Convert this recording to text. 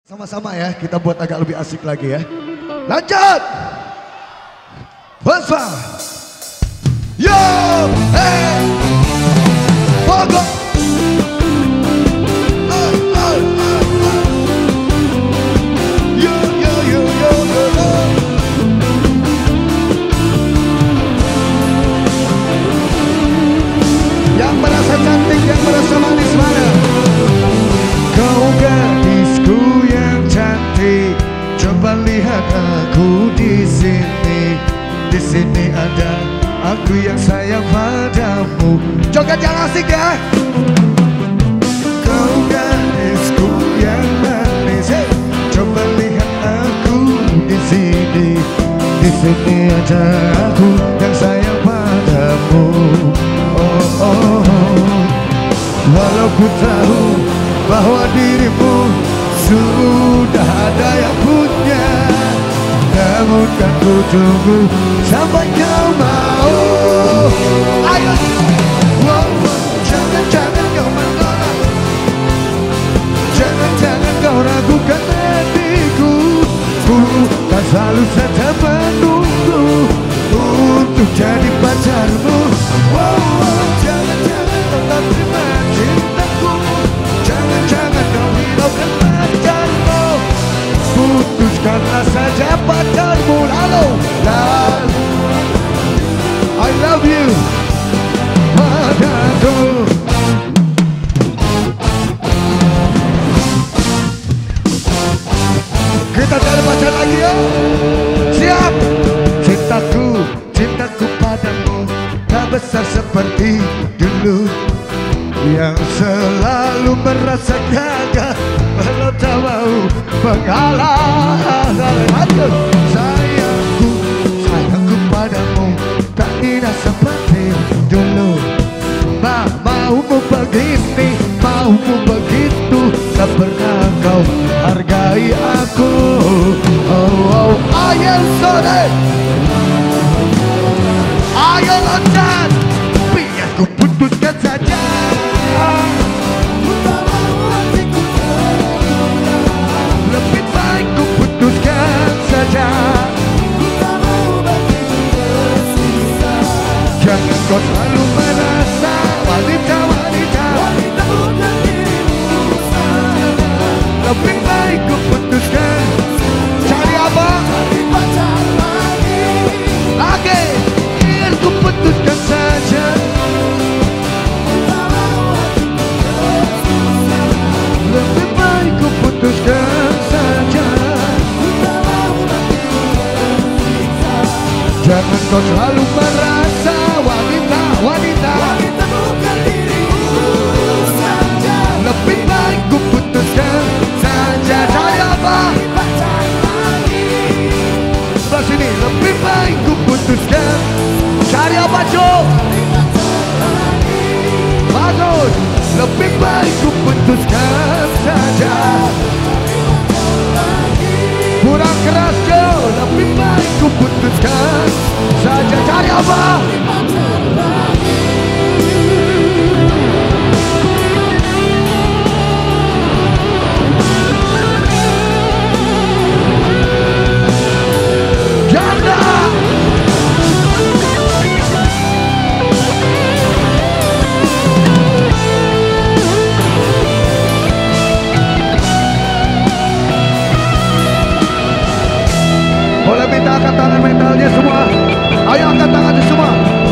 Sama-sama ya, kita buat agak lebih asik lagi ya. Lanjut. Puspa. Yo, hey. Pogo. Yo, yo, yo, yo, yo. Yang merasa cantik, yang merasa manis mana? Kau gadisku yang cantik, coba lihat aku di sini. Di sini ada aku yang sayang padamu. Joget yang asik ya. Kau gadisku yang manis, hey. Coba lihat aku di sini. Di sini ada aku yang sayang padamu. Oh, oh, oh. Walau ku tahu bahwa dirimu sudah ada yang punya, namun kan ku tunggu sampai kau mau. Ayo, wow, jangan kau menolak, jangan kau ragukan hatiku. Ku kan selalu saja menunggu untuk jadi pacarmu. Wow, jangan kau tak terima cintaku. Jangan kau hiraukan pacarmu. Putuskanlah saja pacarmu. Lalu I love you padaku. Kita cari pacar lagi ya. Siap. Cintaku padamu tak besar seperti dulu, yang selalu merasa gagah walau tak mau mengalah. Sayangku padamu tak indah seperti dulu. Maumu begini, maumu begitu, tak pernah kau hargai aku. Oh, ayo sore, ayo loncat, biar ku putuskan saja. Lebih baik ku putuskan saja. Jangan kau selalu merasa wanita-wanita. Lebih baik ku putuskan. Cari apa? Lagi, biar ku putuskan saja. Lebih baik ku putuskan saja. Jangan kau selalu merasa wanita-wanita. Lebih baik ku putuskan saja. Cari apa? Sebelah sini. Lebih baik ku putuskan. Cari apa, Cok? Bagus. Lebih baik ku putuskan saja. Kurang keras, Cok. Lebih baik ku putuskan saja. Cari apa? Janda. Boleh minta angkat tangan mentalnya semua. Ayo angkat tangannya semua.